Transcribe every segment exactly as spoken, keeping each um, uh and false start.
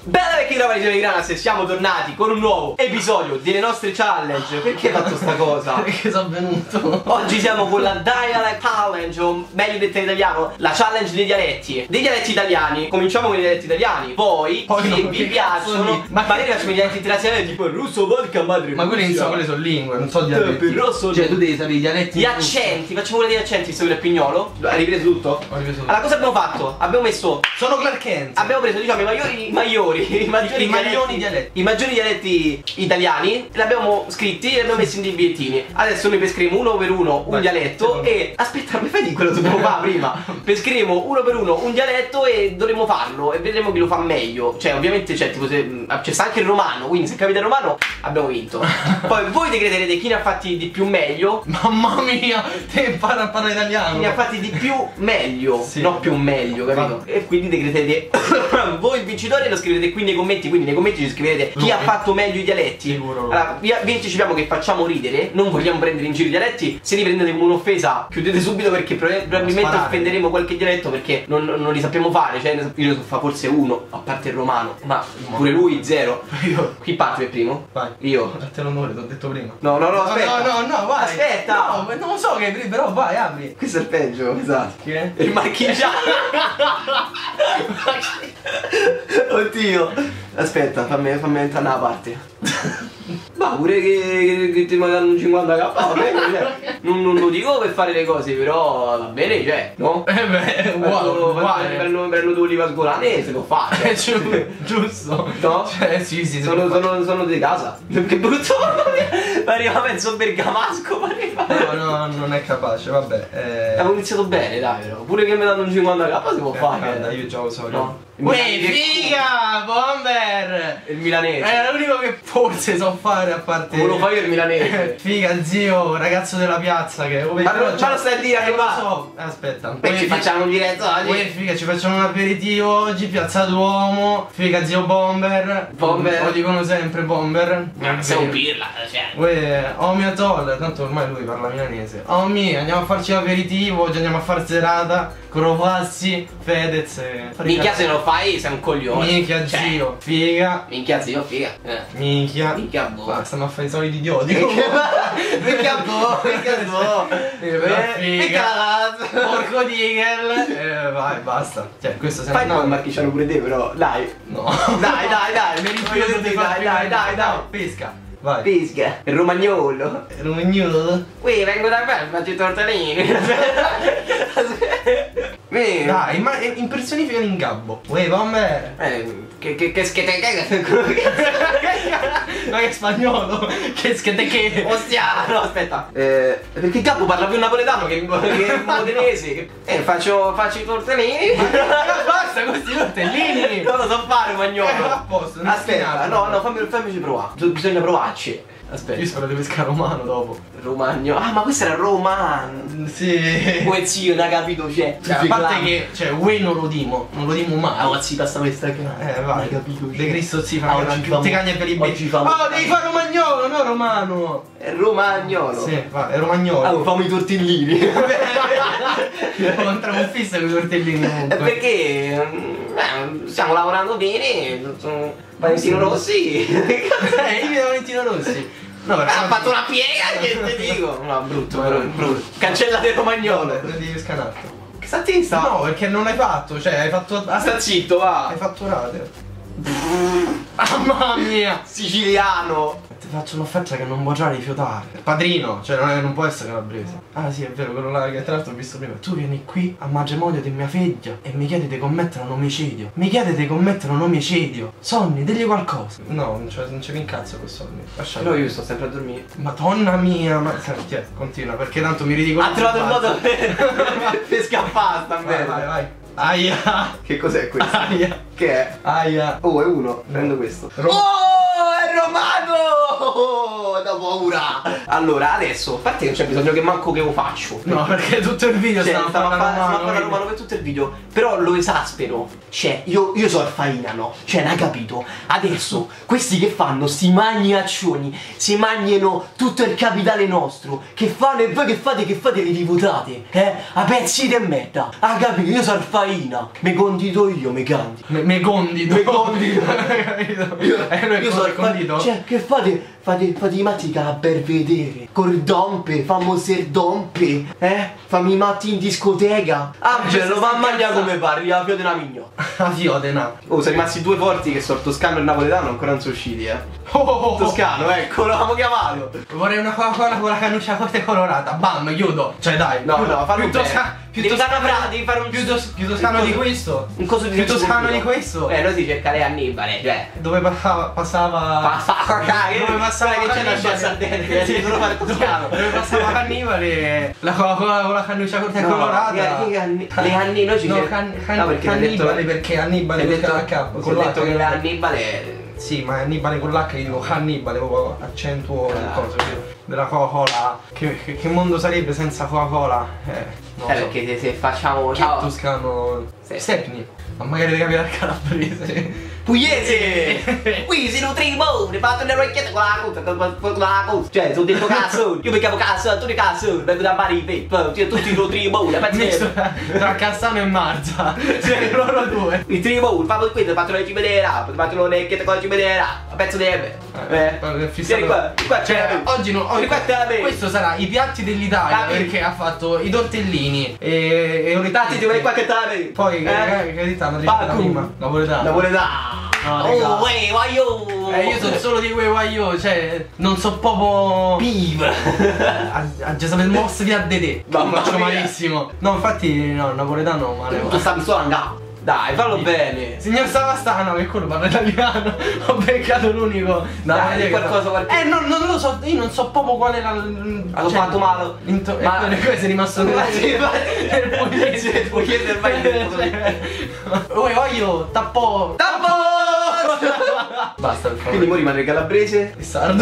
Bella vecchia roba di Granas, siamo tornati con un nuovo episodio delle nostre challenge. Perché hai fatto sta cosa? Perché sono venuto. Oggi siamo con la Dialect Challenge, o meglio detta in italiano, la challenge dei dialetti. Dei dialetti italiani. Cominciamo con i dialetti italiani. Poi, Poi se non vi mi piacciono, ma magari facciamo i dialetti internazionali tipo il russo, vodka, madre. Ma quelle, insomma, quelle sono lingue, non so dialetti. Però sono... Cioè tu devi sapere i dialetti. Gli accenti, facciamo quello degli accenti, visto che è Pignolo. Hai ripreso tutto? Ho ripreso tutto. Allora, cosa abbiamo fatto? Abbiamo messo... Sono Clark Kent. Abbiamo preso, diciamo, i maggiori, i maggiori, i maggiori I maglioni dialetti. I maggiori dialetti italiani. Li abbiamo scritti e li abbiamo messi in dei bigliettini. Adesso noi pescheremo uno per uno un Vai, dialetto e... Aspetta, mi fai di quello che dobbiamo fare prima. Pescheremo uno per uno un dialetto e dovremo farlo e vedremo chi lo fa meglio. Cioè, ovviamente c'è tipo se... c'è sta anche il romano, quindi se capite il romano abbiamo vinto. Poi voi decreterete chi ne ha fatti di più meglio. Mamma mia, te impara a parlare italiano. Chi ne ha fatti di più meglio, Sì. non più meglio, capito? Va. E quindi decreterete voi il vincitore e lo scrivete qui nei commenti. Quindi nei commenti ci scrivete chi Lui. ha fatto meglio i dialetti. Sicuro lui. Allora, vi, vi anticipiamo che facciamo ridere, non vogliamo prendere in giro i dialetti. Se li prendete come un'offesa, chiudete subito perché prob- probabilmente Sparare. offenderemo qualche dialetto perché non, non li sappiamo fare. Cioè, io ne so fa forse uno, a parte il romano, ma pure lui zero. Io. Chi parte per primo? Vai. Io. A te l'onore, ti ho detto prima. No, no, no, aspetta. No, no, no, vai. Aspetta. No, ma non lo so che però vai, apri. Questo è il peggio, esatto. Chi è? Il marchigiano. Oddio. Aspetta, fammi, fammi entrare nella parte. Ma pure che, che, che ti mandano un cinquanta k, va bene, cioè, non, non lo dico per fare le cose, però va bene, cioè, no? Eh beh, Prendo- uguale. prendo prendo due olive sgolane e se lo fa, cioè. Eh, giu- giusto. No? Cioè, sì, sì, Sono, si può sono, sono di casa. Che brutto. Ma arriva mezzo bergamasco, ma arriva. fare. No, no, non è capace, vabbè. Eh... Abbiamo iniziato bene, dai, però. Pure che mi danno un cinquanta k si può Eh, fare. guarda, io già lo so. No. Uè, Che figa, Bomber! Il milanese. È l'unico che forse so fare a parte. Come lo fai io il milanese? Figa, zio, ragazzo della piazza che. Oh, Ma non- ma lo stai a dire che lo va? so. Aspetta. Poi ci Uè, facciamo un diretto Uè, oggi. figa, ci facciamo un aperitivo oggi, Piazza Duomo. Figa, zio Bomber. Bomber. Lo dicono sempre Bomber. Sei un pirla, cioè. Uè, Omi Atoll, tanto ormai lui parla milanese. Omi, andiamo a farci l'aperitivo, oggi andiamo a far serata. Crovassi, Fedez e... Minchia se non lo fai sei un coglione. Minchia, Cioè, zio, figa. Minchia zio, figa. Eh. Minchia. Minchia boh. Ma stanno a fare i soliti idioti. Minchia boh, minchia boh. Però Eh, figa. Minchia cazzo. Porco Digel. Eh, vai, basta. Cioè, questo Fai sembra. un po' il marchigiano pure te però, dai. No. Dai, dai, dai. Mi Voglio rifiuto dire, di dai, dai, dai, dai. Pesca. Vai. Pesca. Il romagnolo. Romagnolo. Qui vengo da me, faccio i tortellini. Vieni. Dai, ma eh, impersonificano in gabbo. Uè, Bomber. Eh, che che che schete che Ma che spagnolo. Che schete che. Ostia, no aspetta. Eh, perché Capo parla più napoletano che, che modenese. Che- Eh, faccio, faccio i tortellini. Basta con questi tortellini. Non lo so fare, Eh, magnolo. a posto, non Aspetta, spinato. no, no, fammi, fammici provare. Bisogna provarci. Aspetta. Io spero di pescare romano dopo. Romagno. Ah, ma questo era romano. Sì. Come zio, non ha capito, c'è. Cioè, a parte che, cioè, uè non lo dimo, non lo dimo mai. Ah, ma si passa questa che. Eh, vai. Hai capito? De Cristo si Ah, fa oggi tutti famo- cagni per i oggi becchi. famo- Oh, devi fare romagnolo, no romano. È romagnolo. Sì, va, è romagnolo. Ah, fammi i tortellini. Ho entrato in fissa con i tortellini È comunque. perché mm, stiamo lavorando bene. sono Valentino Rossi. Eh, io vedo Valentino Rossi. No, Ha perché fatto una piega che ti dico. No, brutto, brutto, brutto. Cancellate romagnolo. Devi pescare un attimo. Che statista? No, perché non l'hai fatto, cioè hai fatto. Ah, sta zitto, va. Hai fatto rate. Mamma mia! Siciliano. Ti faccio un'offerta che non vorrà rifiutare. Padrino, cioè non, è, non può essere calabrese. Ah sì, è vero, quello là che tra l'altro ho visto prima. Tu vieni qui a matrimonio di mia figlia e mi chiedi di commettere un omicidio. Mi chiedi di commettere un omicidio. Sonny, digli qualcosa. No, non c'è non c'è un cazzo con Sonny. Lascialo. Però io sto sempre a dormire. Madonna mia, ma senti, eh, continua, perché tanto mi ridicolo. Ha trovato il modo per, per scappare, sta Vai, bene. vai, vai. Aia! Che cos'è questo? Aia! Che è? Aia! Oh, è uno. Prendo questo. Ro- Oh, è romano! Oh, dopo paura. Allora, adesso, a parte che non c'è bisogno che manco che lo faccio. No, perché tutto il video cioè, stava stava a parlando parlare romano, romano per tutto il video. Però lo esaspero. Cioè, io, io so Faina, no? Cioè, non hai capito? Adesso, questi che fanno, sti magnaccioni, si mangiano tutto il capitale nostro. Che fanno e voi che fate, che fate, li votate? Eh? A pezzi di merda. Ah, capito? Io so Faina. Me condito io, me canti. Me, me condito. Me condito. Io, eh, io so il condito. Cioè, che fate? Fate, fate i matti che per vedere. Col dompe, fammo ser dompe. Eh? Fammi i matti in discoteca. Ah, cioè, lo fa a mangiare come parli, la fiote una migno. La fiodena. Oh, sono rimasti due forti che sono toscano e napoletano, ancora non sono usciti, eh. Oh, oh, oh. Toscano, ecco, l'abbiamo chiamato. Vorrei una Coca-Cola con la cannuccia corta e colorata. Bam, chiudo. Cioè dai. No, no, fallo più bene. tosca- più Devi toscano fare una- devi fare un più, tos- più toscano di questo. Un coso di più toscano subito. di questo. Eh, noi si cerca lei Annibale, cioè. Dove passava passava Passava, che dove passava che c'è la Cannibale. scia Sardegna, devi solo fare toscano. Dove passava Cannibale, la Coca-Cola con la cannuccia corta e No, colorata. che- che Anni- le Anni noi ci No, cer- can, can, no, perché hai detto- Cannibale perché Annibale hai con detto, la K si con è l'H. detto che le Annibale. Sì, ma Annibale con l'H, io dico Cannibale, proprio accentuo il Ah. coso capito? Della Coca-Cola. Che, che, che mondo sarebbe senza Coca-Cola? Eh, non Eh, so. perché se, se facciamo. Chi Ciao. è toscano? Sì. Stepney. Ma magari devi capire il calabrese. Pugliese! Qui si nutrivo, ne fatto le orecchiette con la coda, con la coda. Cioè, sono detto cazzo, io mi chiamo cazzo, tu di cazzo, vengo da Bari, tutti i nutrivo, le Misto pezze. tra Cassano e Marza. Cioè loro due. Il tribo, il fatto qui, ti fatto le cimenera, ti fatto le orecchiette con la cimenera, a pezzo di ebbe. Eh, Eh, fissato. vieni qua, qua Cioè, c'è. oggi non. Vieni qua, te la vedi. Questo sarà i piatti dell'Italia. Ah, vedi. Perché ha fatto i tortellini e, e orecchiette. Tati, ti vuoi qua che te la vedi? Poi, che eh? che dita, ma Pacu. prima. Napoletano. Napoletano. No, raga. Oh, wey, guaio. Eh, io sono solo di quei guaio, cioè, non so proprio. Piva. A, a Gesabel Moss di A D D. Mamma Faccio mia. malissimo. No, infatti, no, napoletano male. Tu sta pistola andando. Dai, fallo bene. Signor Savastano, che quello parla italiano. Ho beccato l'unico. Dai, vedere qualcosa, che- qualche- Eh, no, non lo so, io non so proprio qual era il. Hanno fatto male. Into... Ma- Ma questo è rimasto Ma nella- sì, ma- il pugliese. Il pugliese ormai è diventato Oi, voglio, tappo. Tappo! Basta, per Quindi favore. mo rimane calabrese. E sardo.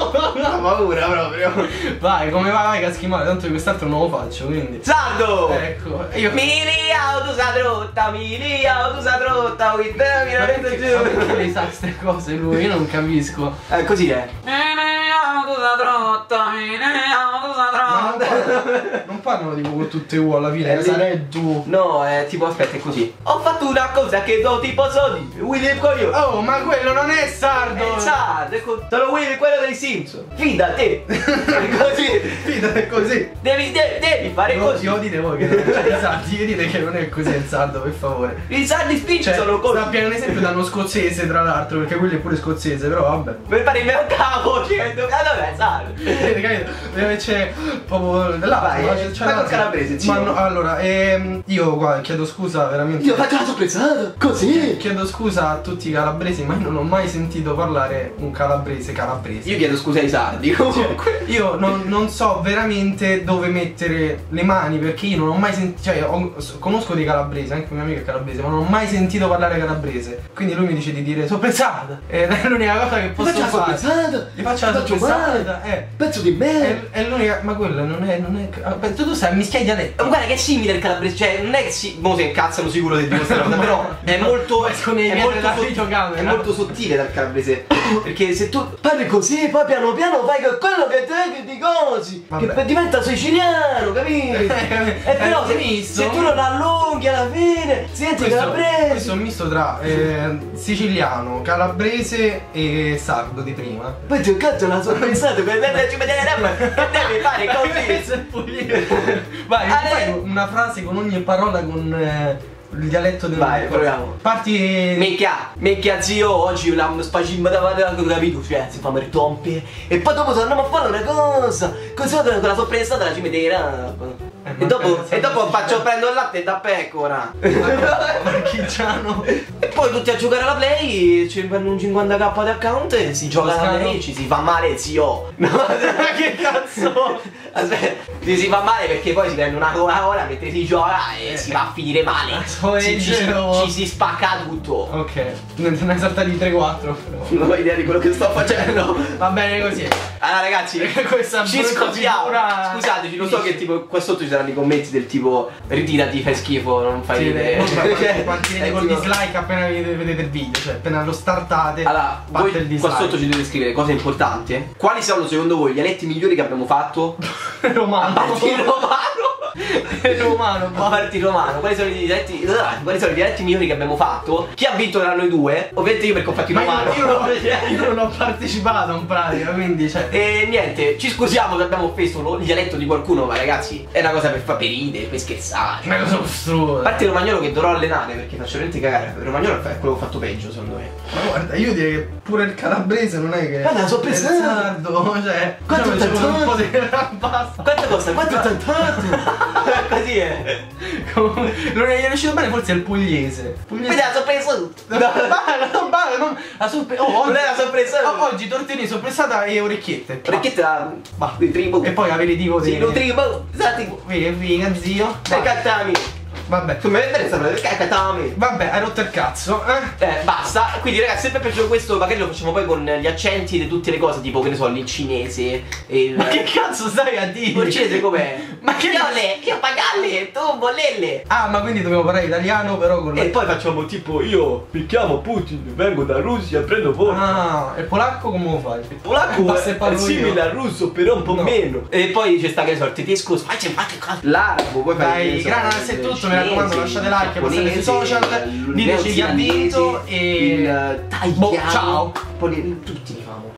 Ha paura proprio. Vai, come vai, vai, caschi male, tanto quest'altro non lo faccio, quindi. Sardo! Ecco, e io. Mili auto sa trotta, mili auto sa trotta, with the Ma miramente perché, ma perché giù. lei sa queste cose lui? Io non capisco. Eh, così è. Mili auto sa trotta, mili auto sa Ah, trotta. Non parlano, non parlano tipo con tutte U alla fine, Eh, lì- sarei tu. No, è tipo, aspetta, è così. Ho fatto una cosa che non ti posso dire. Willy io. Oh, ma quello non è sardo! Eh, sardo, ecco, sono Willy quello dei Simpson. Fidate. È così. Fidate così. Devi, devi, devi fare No, così. io dite voi che non c'è i sardi, io dite che non è così il sardo, per favore. I sardi spinci Cioè, sono così. sta pieno un esempio da uno scozzese, tra l'altro, perché quello è pure scozzese, però vabbè. Per fare il mio capo, dicendo, allora è sardo. Vedete, capito? Dove c'è proprio là, Vai, no? eh, c'è vai col la- calabrese, zio. Ma no, allora, ehm, io qua chiedo scusa veramente. Io faccio la sorpresa, così. Chiedo scusa a tutti i calabresi, ma io non ho mai sentito parlare un calabrese calabrese. Io chiedo scusa ai sardi, comunque. Io non, non so veramente dove mettere le mani perché io non ho mai sentito, cioè ho- conosco dei calabresi, anche un mio amico è calabrese, ma non ho mai sentito parlare calabrese. Quindi lui mi dice di dire sorpresata. Ed è l'unica cosa che posso Faccio la fare. sorpresata. Gli faccio la Faccio sorpresata, eh. Pezzo di me. È, è l'unica, ma quella non è, non è. ah, Tu, tu sai, mischiai dialetti. Guarda che è simile il calabrese, cioè non è che si. Mo si incazzano sicuro se dico questa cosa, però è molto. Escono i è, miei molto della sott- videocamera. è molto sottile dal calabrese. Perché se tu parli così, poi piano piano fai che quello che te che di cose. Che Vabbè. diventa siciliano, capito? E però È se, misto. se tu non allunghi alla fine, senti Questo, calabrese. questo è un misto tra eh, siciliano, calabrese e sardo di prima. Poi ti ho cazzo la sorpresa, che devi ci vedere che devi fare Questo è così. pugliese. Vai, Ale- fai una frase con ogni parola con eh, il dialetto del Vai, proviamo. Parti. Minchia, minchia zio, oggi la spacimma da fare, capito? Cioè, si fa per tompe. E poi dopo andiamo a fare una cosa. Così con la sorpresa della cimitera. Eh, E dopo, manca- e dopo faccio prendo il latte da pecora. Marchigiano. E poi tutti a giocare alla play, ci prendono un cinquanta k di account e si gioca alla Toscano. play, ci si fa male zio. No, Che cazzo? Aspetta, si, si fa male perché poi si prende una Coca-Cola mentre si gioca e Eh. si va a finire male. So Ci, ci, si- leggero. ci si spacca tutto. Ok, ne ne hai saltati tre quattro. Non ho idea di quello che sto facendo. Va bene così. Allora ragazzi, Questa ci brutta scusiamo. figura Scusateci, lo so finisce. che tipo qua sotto ci saranno i commenti del tipo ritirati, fai schifo, non fai Sì, ridere. ma quanti- Cioè, quanti è col tipo- dislike appena vedete, vedete il video, cioè appena lo startate. Allora, parte voi il dislike. qua sotto ci dovete scrivere cose importanti. Quali sono secondo voi gli dialetti migliori che abbiamo fatto? Romano. A parte il romano. Romano, A parte il romano, quali sono i dialetti? ah, Quali sono i dialetti migliori che abbiamo fatto? Chi ha vinto tra noi due? Ovviamente io perché ho fatto il Ma romano. io, io, non- io non ho partecipato in pratica, quindi cioè. E niente, ci scusiamo se abbiamo offeso lo- il dialetto di qualcuno, ma ragazzi, è una cosa per far per ridere, per scherzare. Una cosa A mostruosa. parte il romagnolo che dovrò allenare perché faccio veramente cagare. Il romagnolo è quello che ho fatto peggio, secondo me. Ma guarda, io direi che pure il calabrese non è che. Guarda, so è pensato. sardo, cioè. Quanto diciamo, ci vuole un po' di. tanto? Basta. Quanto costa? Quanto tanto? Così è. Come- Non è riuscito bene, forse è il pugliese. Pugliese. Vedi la sorpresa. No, balla, non balla, non. La sorpresa. Oh, Non oggi, è la sorpresa. oh, oggi tortini sorpresata e orecchiette. Orecchiette da. Bah, di tribo. E poi aperitivo di. Sì, lo tribo. Esatto. Figa, figa, zio. Dai, cattami. Vabbè. Come vedete sta prendendo cattami. Vabbè, hai rotto il cazzo, eh? Eh, basta. Quindi, ragazzi, se vi è piaciuto questo, magari lo facciamo poi con gli accenti di tutte le cose, tipo, che ne so, il cinese. E il. Ma che cazzo stai a dire? Il cinese com'è? Ma che. Io le, io pagarle, tu bollelle. Ah, ma quindi dobbiamo parlare italiano però con la. E poi facciamo tipo, io mi chiamo Putin, vengo da Russia, prendo voto. Ah, e polacco come lo fai? Il polacco Basta è, e parlo è simile io. al russo, però un po' No. meno. E poi c'è sta che ne so, il tedesco, faccia qualche cosa. L'arabo, poi fai, Dai, che ne so, grana, il se è tutto, mi cinese, raccomando, lasciate like, passate sui giapponese, social, il diteci chi ha vinto neozelandese, e. il Boh, thaiano. ciao. Poi tutti li famo.